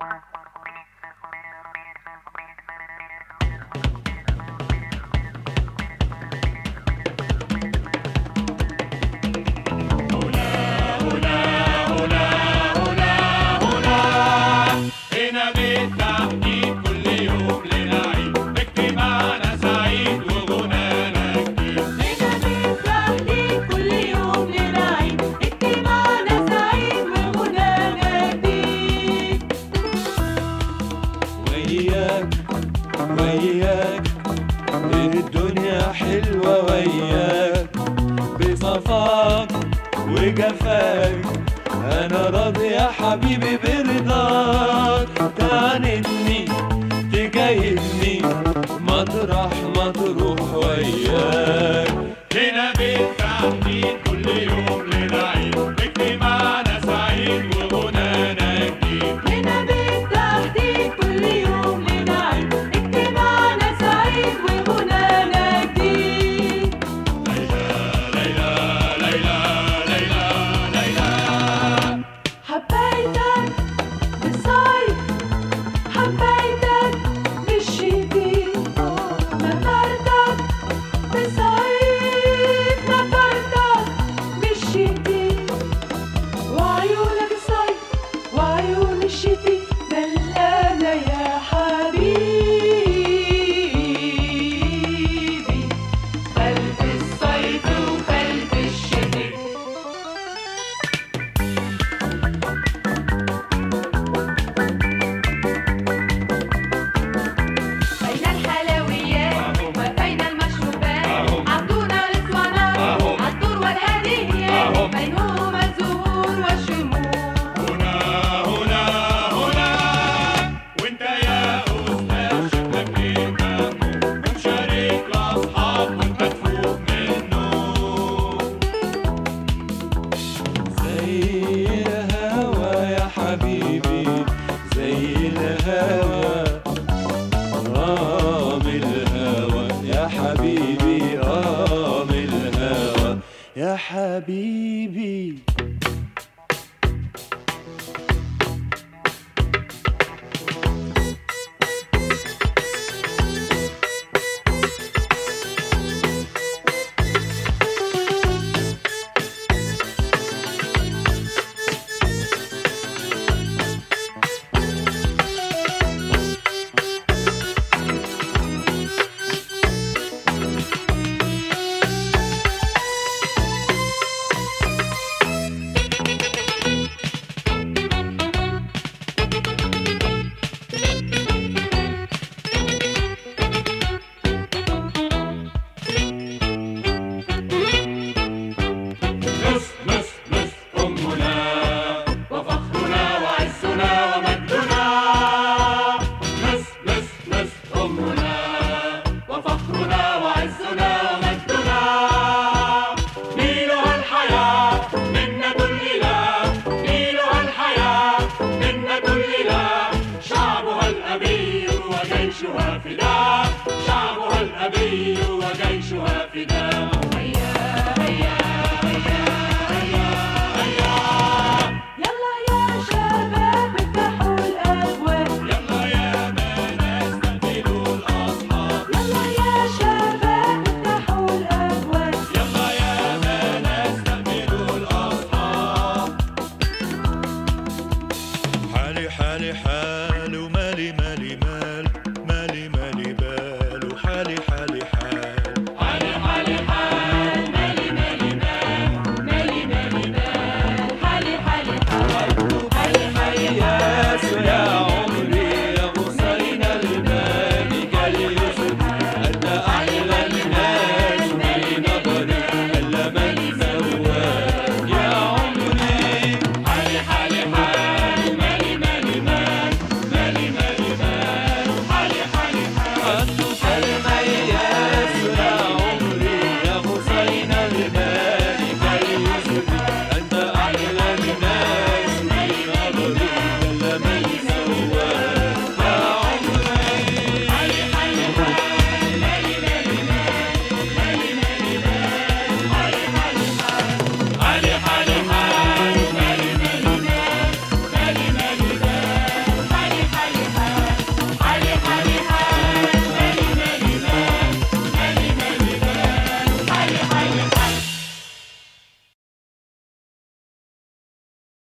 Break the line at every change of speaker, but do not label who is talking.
وياك الدنيا حلوة وياك بصفاك وجفاك أنا راضي يا حبيبي برضاك تعاندني تجاهدني مطرح ما تروح وياك
هنا بالتحديد كل يوم لنا عيد اجتماعنا سعيد وغنانا جديد.
هنا بالتحديد كل يوم لنا عيد اجتماعنا سعيد وغنانا جديد.
ليلى ليلى ليلى ليلى ليلى
حبيتك بالصيف حبيتك بالشتي نطرتك بالصيف نطرتك بالشتي وعيونك الصيف وعيون الشتي دلانة يا حبيبي خلف الصيف وخلف الشتي. بين الحلويات وبين المشروبات عطونا الاسوانات عالدور والهديات بينهما الزهور والشموع.
هنا هنا هنا وانت يا أستاذ شكلك ليه مهموم ومشارك لأصحاب والمدفوق منه
زي الهوا يا حبيبي زي الهوا من الهوا يا حبيبي من الهوا يا حبيبي.
وجيشها فداء شعبها الأبي وجيشها فداء. هيا هيا هيا هيا هيا
يلا يا شباب افتحوا الأبواب
يلا يا بنات استقبلوا الأصحاب.
يلا يا شباب افتحوا الأبواب
يلا يا بنات استقبلوا الأصحاب.
حالي حالي حال ومالي مالي مال